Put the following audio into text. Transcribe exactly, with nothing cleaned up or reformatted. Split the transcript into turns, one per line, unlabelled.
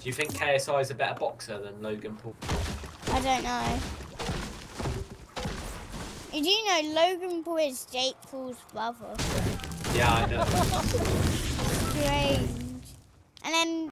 Do you think K S I is a better boxer than Logan Paul?
I don't know. You do know Logan Paul is Jake Paul's brother.
Yeah, I know.
Strange. And then